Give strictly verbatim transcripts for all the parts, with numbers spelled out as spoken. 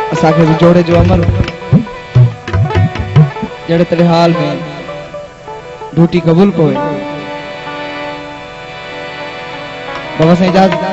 असांखे भी जोड़े जो अमर जड़े तेरे हाल में ड्यूटी कबूल को बाबा साईं इजाज़त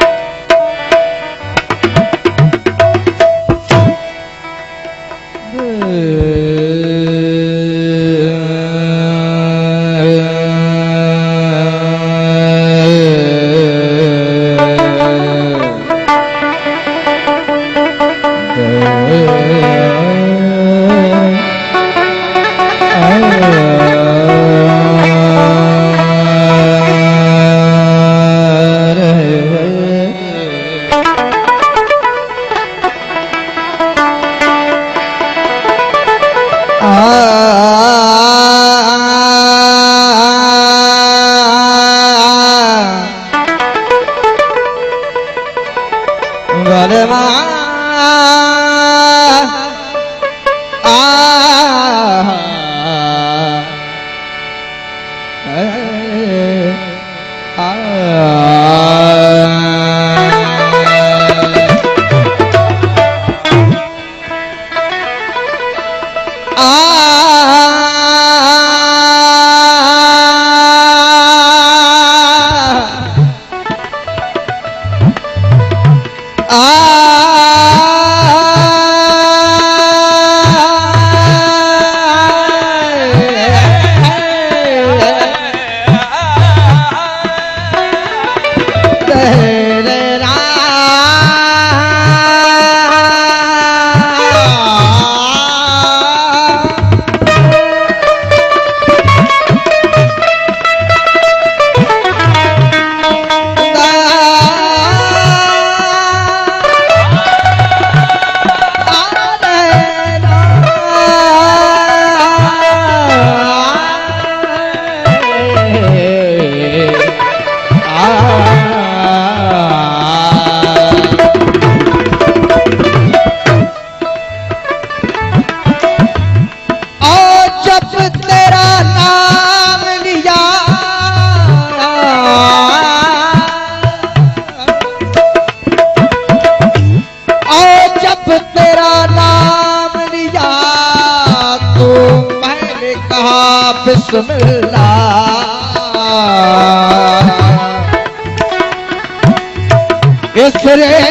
इसरे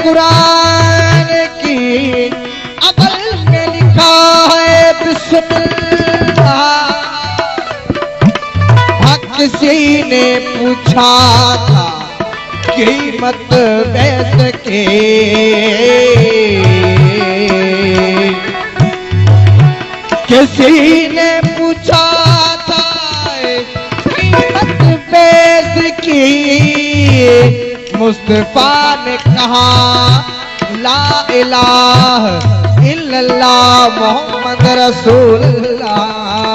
कुरान की अवल में लिखा है बिस्मिल्लाह। किसी ने पूछा था कीमत बैस के, किसी ने पूछा था कीमत बैस की, मुस्तफा ने कहा ला इलाहा इल्लल्लाह मोहम्मद रसूलुल्लाह।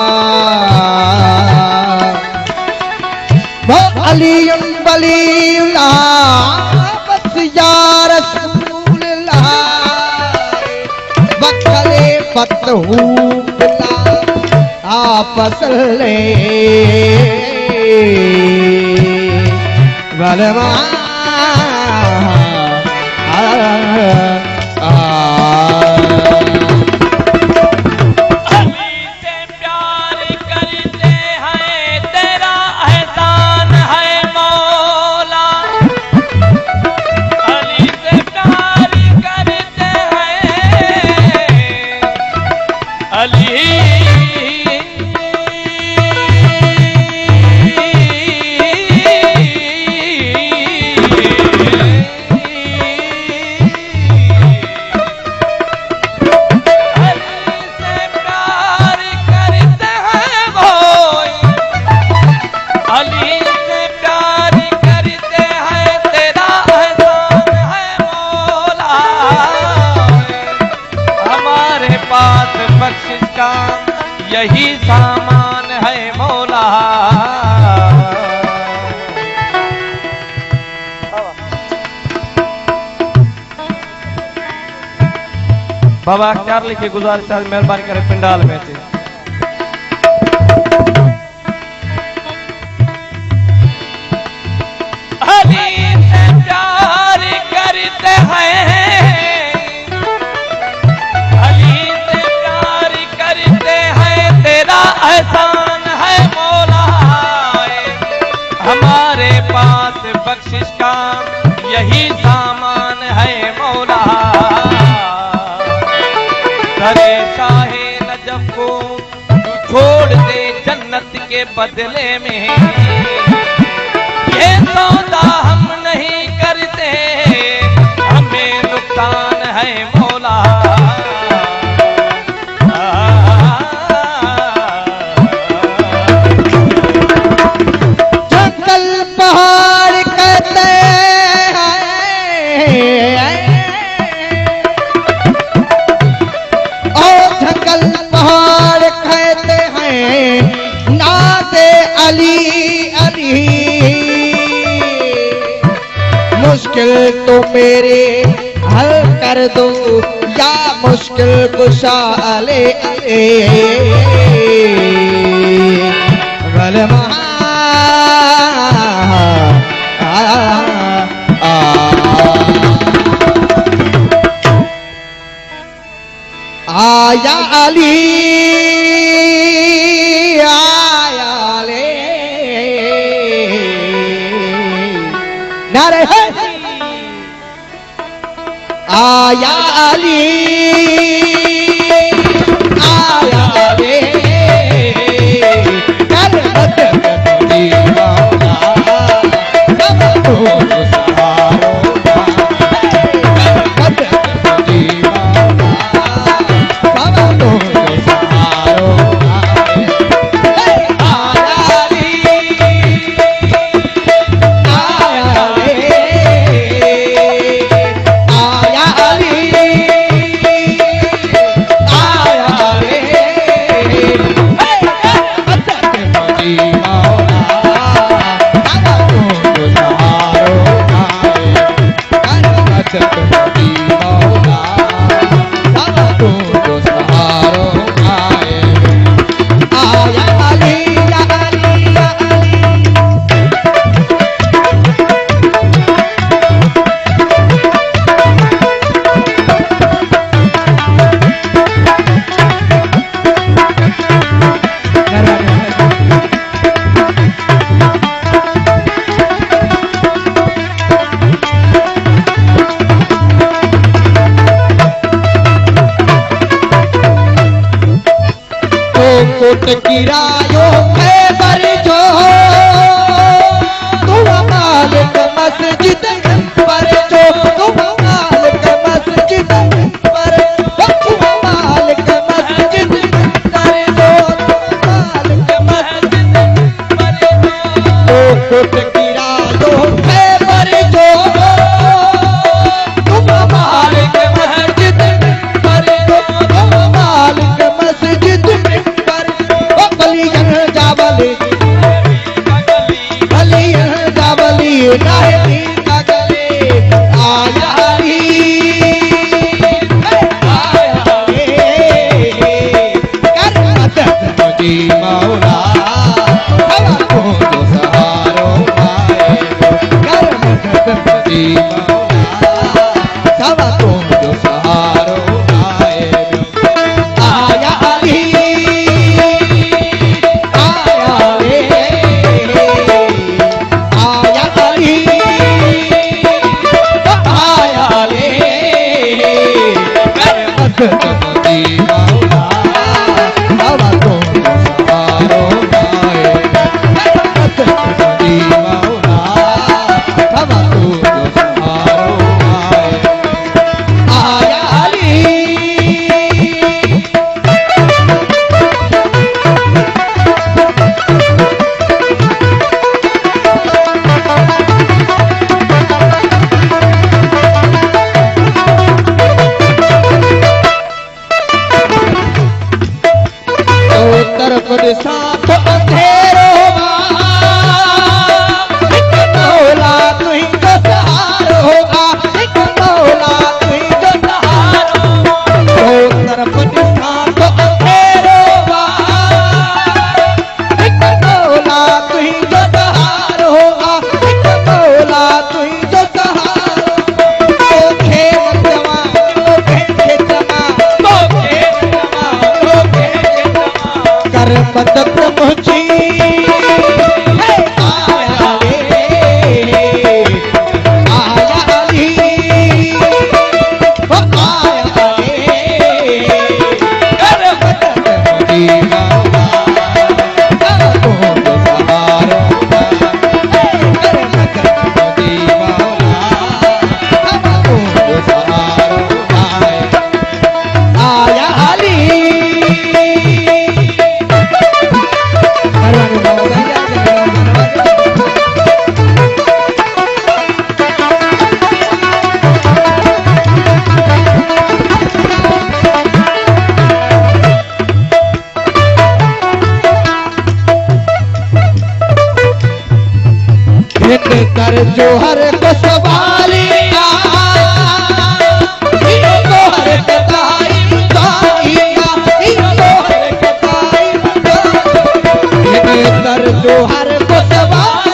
वो अलीयुम वलीउल्लाह बस या रसूलुल्लाह, वक्ले फतहू बिला आपस ले वलमा यही सामान है मौला। बाबा अख्तियार लिखी गुजारिश मेहरबानी करे पिंडाल में थे। अली से प्यार करते हैं जन्नत के बदले में ये सौदा हम नहीं करते, हमें नुकसान है मौला। जंगल पहाड़ कहते हैं, ओ जंगल पहाड़ कहते हैं, नाज़े अली अली। मुश्किल तो मेरे हल कर दो या मुश्किल कुशा अले अले। गलमा आया अली आया ले नारे है आया अली आया ले कर मत दीवाना कब तो सहारो मत दीवाना कब तो सहारो आया अली आया ले आया अली आया ले मत दीवाना कब तो सहारो मत दीवाना कब तो सहारो आए आया अली या अली या अली। तो कोट गिरायो खैबर जो तुम मालिक मस्जिद पर जो तुम मालिक मस्जिद पर तुम मालिक मस्जिद पर जो तुम मालिक मस्जिद पर तो कोट गिरायो खैबर जो तुम मालिक मस्जिद पर जो तुम मालिक मस्जिद पर बलियन जावली बलियन जावली नायती का गले आया अली आया ले कर मदद मुझी मौला हवा को जो सहारो आए कर मदद मुझी मौला हवा को जो सहारो आए आया अली आया ले आया अली आया ले कर मदद मुझी मौला हवा को जो सहारो आए कर मदद मुझी मौला हवा को जो सहारो आए आया अली तो तरफ साथ अंधेरो एक मौला तू ही तो सहारो होगा एक मौला तू ही तो सहारो तो तरफ साथ अंधेरो एक मौला तू ही तो सहारो होगा एक मौला तू ही तो सहारो तो खेल जमा तो खेल जमा तो खेल जमा तो खेल जमा कर मदद मुझी आया ले आया अली आया ले कर मदद मुझी मौला कर जो हर को सवारी इनको हर कताई बताइया इनको हर कताई बताइया कर जो हर को सवारी